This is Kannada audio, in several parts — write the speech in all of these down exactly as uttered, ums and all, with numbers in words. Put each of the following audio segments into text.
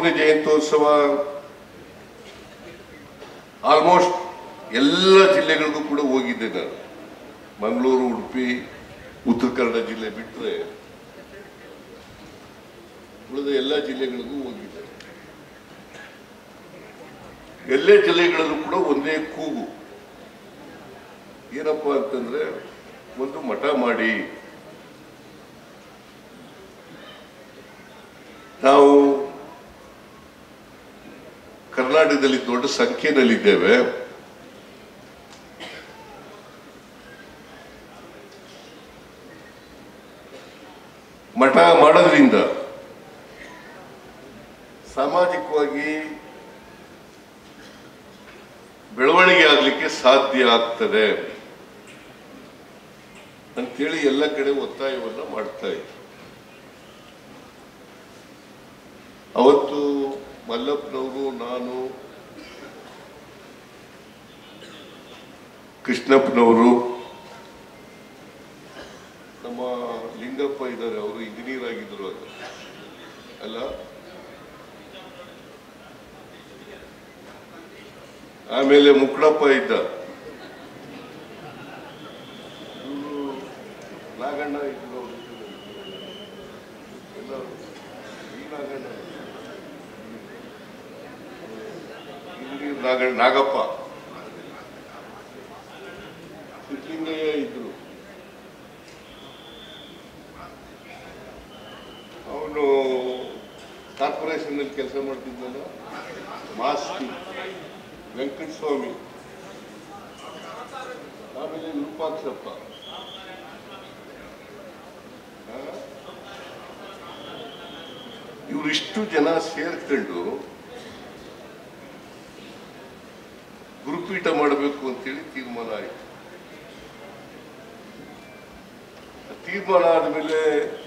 ಟಿಪ್ಪುವಿನ ಜಯಂತ್ಯೋತ್ಸವ ಆಲ್ಮೋಸ್ಟ್ ಎಲ್ಲ ಜಿಲ್ಲೆಗಳಿಗೂ ಕೂಡ ಹೋಗಿದ್ದೆ ನಾನು. ಮಂಗಳೂರು, ಉಡುಪಿ, ಉತ್ತರ ಕನ್ನಡ ಜಿಲ್ಲೆ ಬಿಟ್ಟರೆ ಉಳಿದ ಎಲ್ಲ ಜಿಲ್ಲೆಗಳಿಗೂ ಹೋಗಿದ್ದೆ. ಎಲ್ಲೇ ಜಿಲ್ಲೆಗಳಲ್ಲೂ ಕೂಡ ಒಂದೇ ಕೂಗು ಏನಪ್ಪ ಅಂತಂದ್ರೆ, ಒಂದು ಮಠ ಮಾಡಿ, ನಾವು ಕರ್ನಾಟಕದಲ್ಲಿ ದೊಡ್ಡ ಸಂಖ್ಯೆಯಲ್ಲಿದ್ದೇವೆ, ಮಠ ಮಾಡೋದ್ರಿಂದ ಸಾಮಾಜಿಕವಾಗಿ ಬೆಳವಣಿಗೆ ಆಗಲಿಕ್ಕೆ ಸಾಧ್ಯ ಆಗ್ತದೆ ಅಂತೇಳಿ ಎಲ್ಲ ಕಡೆ ಒತ್ತಾಯವನ್ನ ಮಾಡ್ತಾ ಇದ್ರು. ಅವತ್ತು ಮಲ್ಲಪ್ಪನವರು, ನಾನು, ಕೃಷ್ಣಪ್ಪನವರು, ನಮ್ಮ ಲಿಂಗಪ್ಪ ಇದ್ದಾರೆ, ಅವರು ಇಂಜಿನಿಯರ್ ಆಗಿದ್ರು ಅದು ಅಲ್ಲ, ಆಮೇಲೆ ಮುಕ್ಕಡಪ್ಪ ಇದ್ದ, ನಾಗಣ್ಣ ಇದ್ರು, ಎಲ್ಲ ಈ ನಾಗಣ್ಣ, ಇಂಜಿನಿಯರ್ ನಾಗಣ್ಣ, ನಾಗಪ್ಪ, ಸಿದ್ದಲಿಂಗಯ್ಯ ಇದ್ರು. ಅವನು ಕಾರ್ಪೊರೇಷನ್ ನಲ್ಲಿ ಕೆಲಸ ಮಾಡ್ತಿದ್ನಲ್ಲ, ಮಾಸ್ತಿ ವೆಂಕಟಸ್ವಾಮಿ, ಆಮೇಲೆ ವಿರೂಪಾಕ್ಷಪ್ಪ, ಇವರಿಷ್ಟು ಜನ ಸೇರ್ಕೊಂಡು ಗುರುಪೀಠ ಮಾಡಬೇಕು ಅಂತೇಳಿ ತೀರ್ಮಾನ ಆಯಿತು. ತೀರ್ಮಾನ ಆದ್ಮೇಲೆ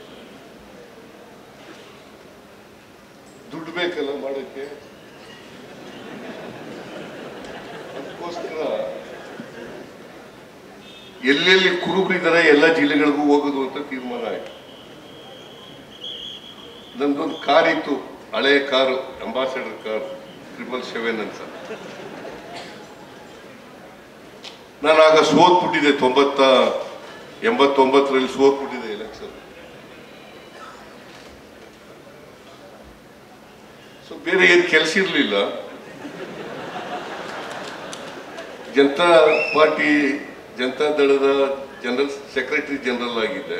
ದುಡ್ಡು ಬೇಕಲ್ಲ ಮಾಡಕ್ಕೆ, ಅದಕ್ಕೋಸ್ಕರ ಎಲ್ಲೆಲ್ಲಿ ಕುರುಬರಿದ್ದಾರೆ ಎಲ್ಲ ಜಿಲ್ಲೆಗಳಿಗೂ ಹೋಗೋದು ಅಂತ ತೀರ್ಮಾನ ಆಯ್ತು. ನಂದೊಂದು ಕಾರ್ ಇತ್ತು, ಹಳೆಯ car, Ambassador car triple seven ಅಂತ. ನಾನು ಆಗ ಸೋತ್ಬಿಟ್ಟಿದ್ದೆ, ತೊಂಬತ್ತ ಎಂಬತ್ತೊಂಬತ್ತರಲ್ಲಿ ಸೋತ್ಬಿಟ್ಟಿದೆ ಎಲೆಕ್ಷನ್. ಸೊ ಬೇರೆ ಏನು ಕೆಲಸ ಇರಲಿಲ್ಲ. ಜನತಾ ಪಾರ್ಟಿ ಜನತಾ ದಳದ ಜನರಲ್ ಸೆಕ್ರೆಟರಿ ಜನರಲ್ ಆಗಿದ್ದೆ.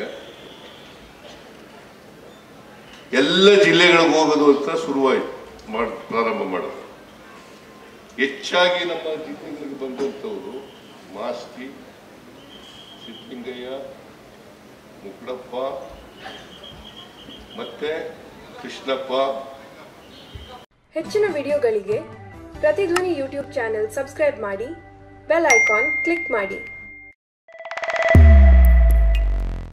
ಎಲ್ಲ ಜಿಲ್ಲೆಗಳಿಗೆ ಹೋಗೋದು ಅಂತ ಶುರುವಾಯಿತು, ಮಾಡ ಪ್ರಾರಂಭ ಮಾಡೋದು. ಹೆಚ್ಚಾಗಿ ನಮ್ಮ ಜಿಲ್ಲೆಗಳಿಗೆ ಬಂದಂಥವರು ಮಾಸ್ತಿ, ಸಿದ್ದಲಿಂಗಯ್ಯ, ಮುಕ್ಕಡಪ್ಪ ಮತ್ತೆ ಕೃಷ್ಣಪ್ಪ. ಹೆಚ್ಚಿನ ವಿಡಿಯೋಗಳಿಗೆ ಪ್ರತಿಧ್ವನಿ ಯೂಟ್ಯೂಬ್ ಚಾನೆಲ್ ಸಬ್ಸ್ಕ್ರೈಬ್ ಮಾಡಿ, ಬೆಲ್ ಐಕಾನ್ ಕ್ಲಿಕ್ ಮಾಡಿ.